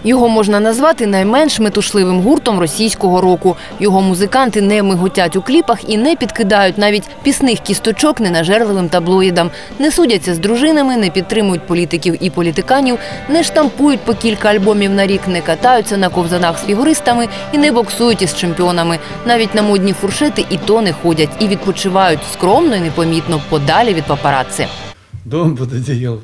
Його можна назвати найменш метушливим гуртом російського року. Його музиканти не миготять у кліпах і не підкидають навіть пісних кісточок ненажерливим таблоїдам. Не судяться з дружинами, не підтримують політиків і політиканів, не штампують по кілька альбомів на рік, не катаються на ковзанах з фігуристами і не боксують із чемпіонами. Навіть на модні фуршети і то не ходять. І відпочивають скромно і непомітно, подалі від папарацци. Дом под одеялом.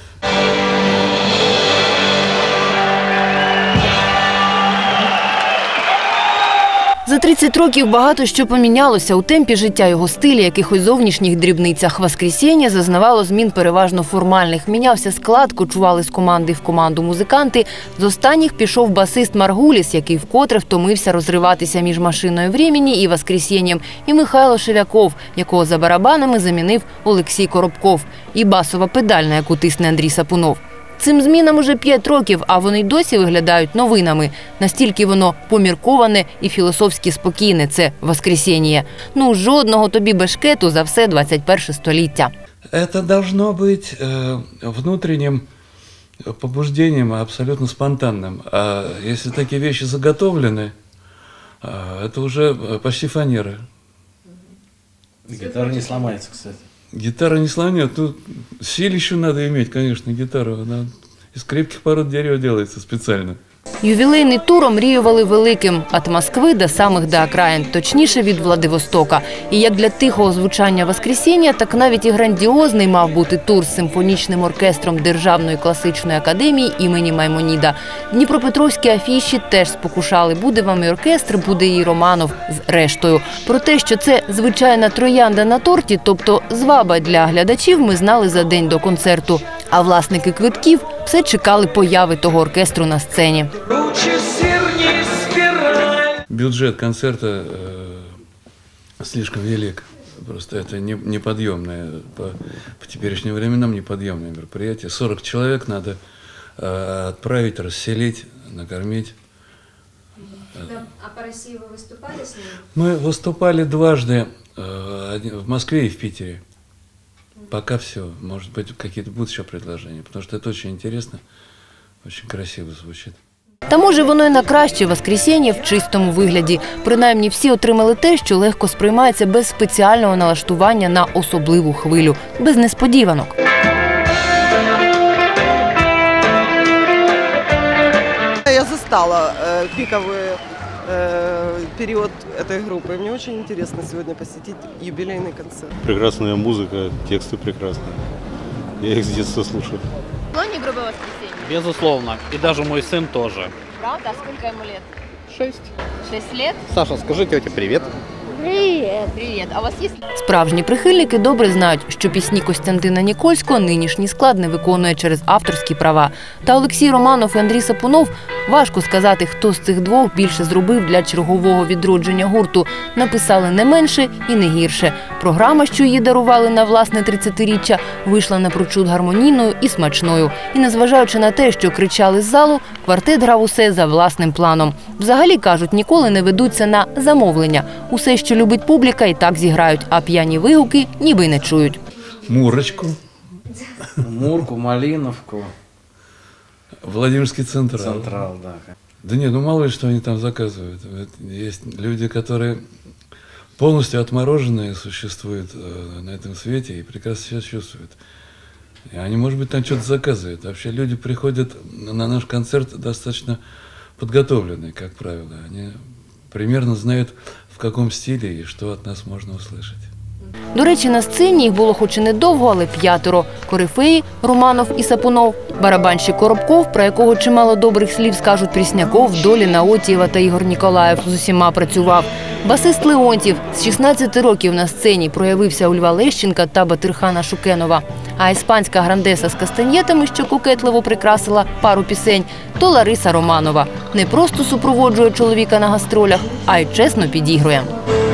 За 30 років багато що помінялося у темпі життя його стилі, якихось зовнішніх дрібницях. «Воскресіння» зазнавало змін переважно формальних. Мінявся склад, кочували з команди в команду музиканти. З останніх пішов басист Маргуліс, який вкотре втомився розриватися між «Машиною времени» і «Воскресінням», і Михайло Шевяков, якого за барабанами замінив Олексій Коробков, і басова педаль, на яку тисне Андрій Сапунов. Цим змінам уже 5 років, а вони й досі виглядають новинами. Настільки воно помірковане і філософськи спокійне – це «Воскресіння». Ну, жодного тобі бешкету за все 21 століття. Это должно быть внутренним побуждением, абсолютно спонтанным. А если такие вещи заготовлены, это уже почти фанера. Гитара не сломается, кстати. Гитара не сломает. Тут силищу надо иметь, конечно, гитару. Она из крепких пород дерева делается специально. Ювілейний тур омріювали великим – від Москви до самих до окраїн, точніше від Владивостока. І як для тихого звучання «Воскресіння», так навіть і грандіозний мав бути тур з симфонічним оркестром Державної класичної академії імені Маймоніда. Дніпропетровські афіші теж спокушали. Буде вам і оркестр, буде і Романов з рештою. Про те, що це звичайна троянда на торті, тобто зваба для глядачів, ми знали за день до концерту. А власники квитків все чекали появи того оркестру на сцені. Бюджет концерта слишком велик. Просто это неподъемное, по теперешним временам неподъемное мероприятие. 40 человек надо отправить, расселить, накормить. А по России вы выступали с ним? Мы выступали дважды, в Москве и в Питере. Пока все. Может быть, какие-то будут еще предложения, потому что это очень интересно, очень красиво звучит. Та може воно й на краще «Воскресіння» в чистому вигляді. Принаймні всі отримали те, що легко сприймається без спеціального налаштування на особливу хвилю, без несподіванок. Я застала пиковый период этой группы. Мне очень интересно сегодня посетить юбилейный концерт. Прекрасная музыка, тексты прекрасные. Я их с детства слушаю. Склонні групи «Воскресіння»? Безусловно. И даже мой сын тоже. Правда? А сколько ему лет? 6. 6 лет? Саша, скажи тете привет. Привет. А у вас есть... Справжні прихильники добре знають, що пісні Костянтина Нікольського нинішній склад не виконує через авторські права. Та Олексій Романов і Андрій Сапунов – важко сказати, хто з цих двох більше зробив для чергового відродження гурту. Написали не менше і не гірше. Програма, що її дарували на власне 30-річчя, вийшла напрочуд гармонійною і смачною. І незважаючи на те, що кричали з залу, квартет грав усе за власним планом. Взагалі, кажуть, ніколи не ведуться на замовлення. Усе, що любить публіка, і так зіграють, а п'яні вигуки ніби й не чують. Мурочку. Мурку, Малиновку. Владимирский Централ. Централ, да. Да нет, ну мало ли что они там заказывают. Есть люди, которые полностью отмороженные существуют на этом свете и прекрасно себя чувствуют. И они, может быть, там что-то заказывают. Вообще люди приходят на наш концерт достаточно подготовленные, как правило. Они примерно знают, в каком стиле и что от нас можно услышать. До речі, на сцені їх було хоч і недовго, але 5. Корифеї – Романов і Сапунов, барабанщик Коробков, про якого чимало добрих слів скажуть Прісняков, Долі, Наотієва та Ігор Ніколаєв, з усіма працював. Басист Леонтів з 16 років на сцені проявився у Льва Лещенка та Батирхана Шукенова. А іспанська грандеса з кастаньєтами, що кокетливо прикрасила пару пісень, то Лариса Романова. Не просто супроводжує чоловіка на гастролях, а й чесно підігрує.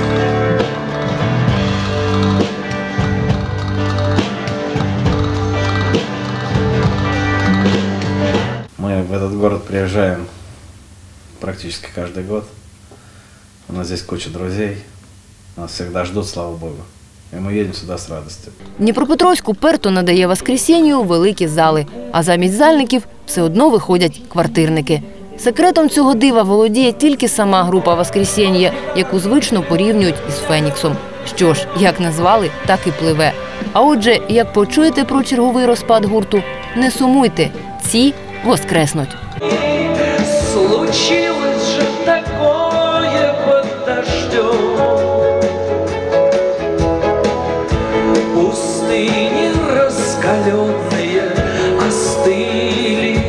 Мы в этот город приезжаем практически каждый год. У нас здесь куча друзей. Нас всегда ждут, слава Богу. І ми їдемо сюди з радістю. Дніпропетровськ уперто надає «Воскресінню» великі зали, а замість зальників все одно виходять квартирники. Секретом цього дива володіє тільки сама група «Воскресенье», яку звично порівнюють із Феніксом. Що ж, як назвали, так і пливе. А отже, як почуєте про черговий розпад гурту, не сумуйте, ці воскреснуть. Случилось же такое под дождем, пустыни раскаленные остыли,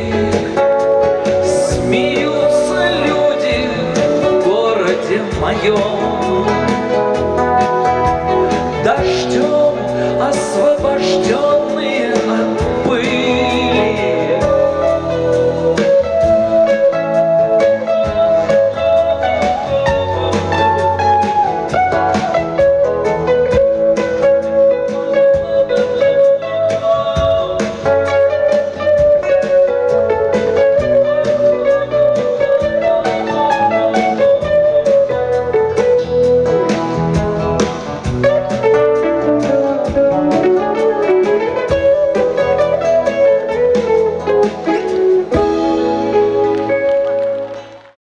смеются люди в городе моем, дождем освобожден